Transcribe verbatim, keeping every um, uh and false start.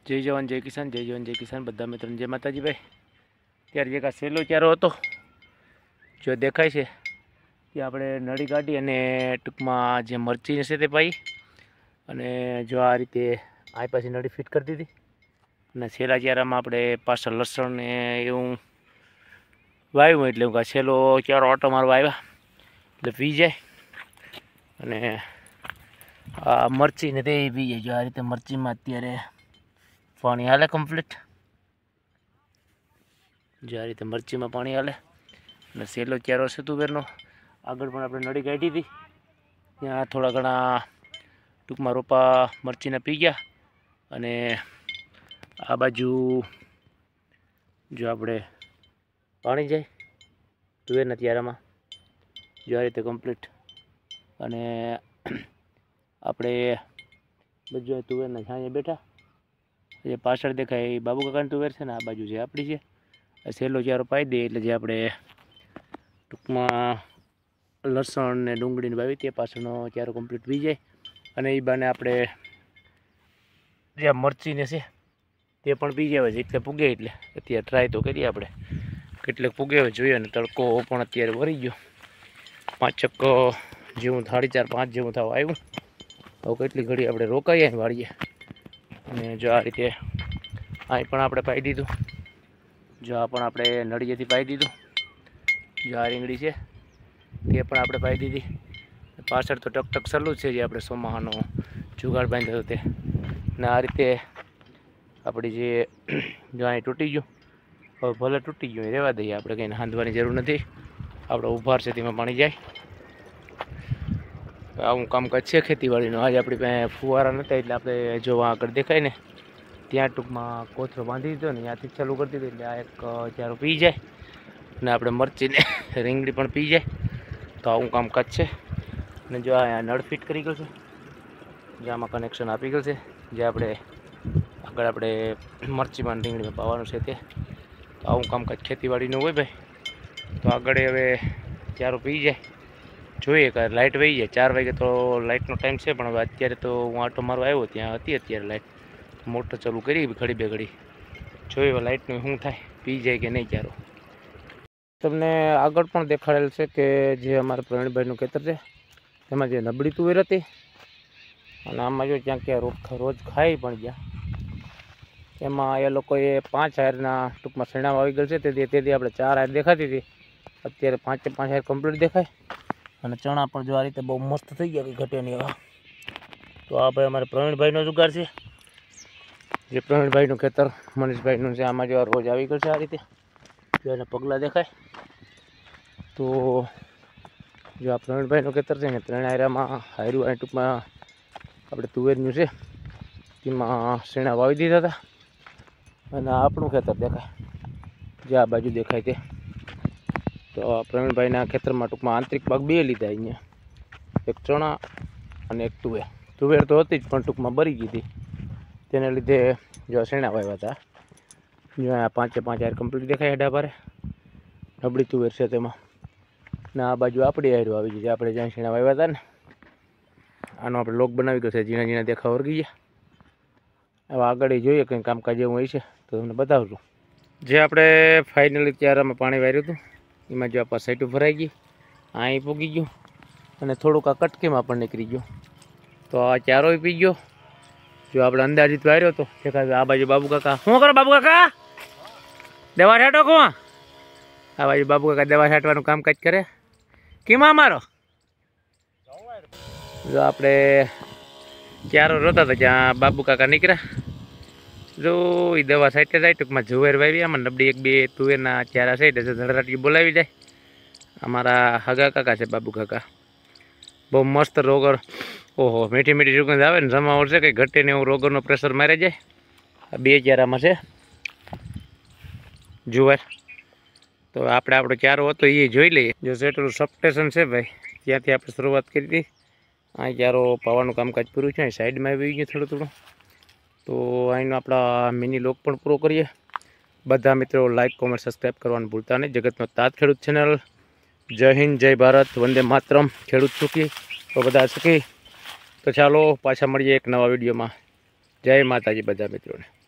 જય જવાન જય કિસાન, જય જવાન જય કિસાન બધા મિત્રોને જય માતાજી ભાઈ। ત્યારે જે કા સહેલો ચારો હતો જો દેખાય છે તે આપણે નળી કાઢી અને ટૂંકમાં જે મરચી હશે તે પાઈ અને જો આ રીતે આ પાછી નળી ફિટ કરી દીધી અને સહેલા ચારામાં આપણે પાછળ લસણ ને એવું વાવ્યું એટલે હું સહેલો ચારો ઓટો મારવા આવ્યા એટલે પી જાય અને આ મરચી ને તે પી જાય। જો આ રીતે મરચીમાં અત્યારે पानी हाले कम्प्लीट जो आ रीते मरची में पानी हाले ने सहेलो चारो से तुवेरनो आगळ पण आपणे नड़ी काढी थी त्यां थोड़ा घणा टूंकमां रोपा मरचीना पी गया अने आ बाजू जो आपणे पाणी जाय तुवेरना त्यारामां जो आ रीते कम्प्लीट अने आपणे बजो तुवेरना छांये बेठा ये पाछळ देखाय बाबू काकानी तुवेर छे ने आ बाजू जे आपणी छे। सहेलो चारो पाई दे एटले जे आपणे टूंकमां लसण ने डूंगळीने वावी ते पाछळनो चारो कम्प्लीट पी जाय अने ए बाने आपणे जे मरची ने छे ते पण पी जाय जेटले पुगे एटले अत्यारे ट्राय तो करीए आपणे કેટલેક पुगे જોઈએ અને તડકો પણ અત્યારે વરી ગયો પાંચક જેવું સાડી ચાર પાંચ જેવું થવા આવ્યું હવે કેટલી ઘડી આપણે રોકાઈએ વાળીએ અને જો આ રીતે અહીં પણ આપણે પાઈ દીધું જો આ પણ આપણે નળિયેથી પાઈ દીધું જો આ રીંગણી છે તે પણ આપણે પાઈ દીધી પાછળ તો ટકટક સલું છે જે આપણે સોમાહાનો જુગાડ બાંધ્યો હતો તે ને આ રીતે આપણી જે જો અહીં તૂટી ગયું હવે ભલે તૂટી ગયું રહેવા દઈએ આપણે કંઈ હાંધવાની જરૂર નથી આપણે ઉભાર છે તેમાં પાણી જાય આવું કામકાજ છે ખેતીવાડીનું। આજે આપણી પાસે ફુવારા નહોતા એટલે આપણે જો આગળ દેખાય ને ત્યાં ટૂંકમાં કોથળો બાંધી દીધો ને ત્યાંથી ચાલુ કરી દીધું એટલે આ એક ચારો પી જાય અને આપણે મરચીને રીંગણી પણ પી જાય તો આવું કામકાજ છે। અને જો આ નળ ફિટ કરી ગયો છે જે આમાં કનેક્શન આપી ગયું છે જે આપણે આગળ આપણે મરચીમાં રીંગણીમાં પાવાનું છે તે તો આવું કામકાજ ખેતીવાડીનું હોય ભાઈ। તો આગળ હવે ચારો પી જાય જોઈએ કે લાઇટ વહી જાય ચાર વાગે તો લાઇટનો ટાઈમ છે પણ હવે અત્યારે તો હું આટો મારવા આવ્યો ત્યાં હતી અત્યારે લાઇટ મોટર ચાલુ કરી ઘડી બે ઘડી જોઈએ હવે લાઇટનું શું થાય પી જાય કે નહીં ચારો। તમને આગળ પણ દેખાડેલ છે કે જે અમારા પ્રવીણભાઈનું ખેતર છે એમાં જે નબળી તુવેર હતી અને આમાં જો ક્યાંક ક્યાં રોજ રોજ ખાઈ પણ ગયા એમાં એ લોકોએ પાંચ હાયરના ટૂંકમાં શેણામાં આવી ગયેલ છે તેથી તેથી આપણે ચાર હાયર દેખાતી હતી અત્યારે પાંચે પાંચ હાયર કમ્પ્લીટ દેખાય અને ચણા પણ જો આ રીતે બહુ મસ્ત થઈ ગયા કે ઘટે નહીં એવા। તો આ ભાઈ અમારે પ્રવીણભાઈનો જુગાર છે જે પ્રવીણભાઈનું ખેતર મનીષભાઈનું છે આમાં જો રોજ આવી ગયું છે આ રીતે જો એના પગલાં દેખાય તો જો આ પ્રવીણભાઈનું ખેતર છે ને ત્રણ હાયરામાં હાયરું આ ટૂંકમાં આપણે તુવેરનું છે તેમાં શેણા વાવી દીધા હતા અને આપણું ખેતર દેખાય જે આ બાજુ દેખાય તે તો પ્રવીણભાઈના ખેતરમાં ટૂંકમાં આંતરિક ભાગ બે લીધા અહીંયા એક ચણા અને એક તુવેર તુવેર તો હતી જ પણ ટૂંકમાં બરી ગઈ હતી તેને લીધે જો શેણા વાવ્યા હતા જો આ પાંચે પાંચ હાર કમ્પ્લીટ દેખાય હેડા ભારે નબળી તુવેર છે તેમાં ને આ બાજુ આપણી હાયરો આવી ગઈ આપણે જ્યાં શેણા વાવ્યા હતા ને આનો આપણે લોક બનાવી ગયો છે ઝીણા ઝીણા દેખાવ વર્ગી ગયા। હવે આગળ જોઈએ કંઈ કામકાજ એવું હોય છે તો તમને બતાવશું। જે આપણે ફાઇનલી ચારામાં પાણી વાર્યું હતું એમાં જો આપણા સાઈડ ભરાઈ ગઈ અહીં પૂગી ગયું અને થોડુંક આ કટકીમાં પણ નીકળી ગયું તો આ ચારોય પી ગયો જો આપણે અંદાજિત વાર્યો હતો દેખાય આ બાજુ બાબુ કાકા શું કરો બાબુ કાકા દવા છાંટો કોણ આ બાજુ બાબુ કાકા દવા છાંટવાનું કામકાજ કરે કેમાં મારો જો આપણે ચારો રોતા હતા જ્યાં બાબુ કાકા નીકળ્યા જો એ દવા સાઈટે જાય ટૂંકમાં જુવેર વાવી આમાં નબળી એક બે તુવેરના ચારા સાઈડ ધડરાટી બોલાવી જાય। અમારા હગા કાકા છે બાબુ કાકા બહુ મસ્ત રોગર ઓહો મીઠી મીઠી સુગંધ આવે ને જમાવટ છે કંઈ ઘટે ને એવું રોગરનો પ્રેશર મારે જાય। આ બે ચારામાં છે જુવેર તો આપણે આપણો ચારો હતો એ જોઈ લઈએ। જો સેટલું સબસ્ટેશન છે ભાઈ ત્યાંથી આપણે શરૂઆત કરી હતી આ ચારો પાવાનું કામકાજ પૂરું છે સાઈડમાં આવી ગયું થોડું થોડું તો અહીંનો આપણા મિની લોક પણ પૂરો કરીએ। બધા મિત્રો લાઇક કોમેન્ટ સબસ્ક્રાઈબ કરવાનું ભૂલતા નહીં। જગતનો તાત ખેડૂત ચેનલ જય હિન્દ જય ભારત વંદે માતરમ ખેડૂત સુખી તો બધા સુખી। તો ચાલો પાછા મળીએ એક નવા વિડીયોમાં। જય માતાજી બધા મિત્રોને।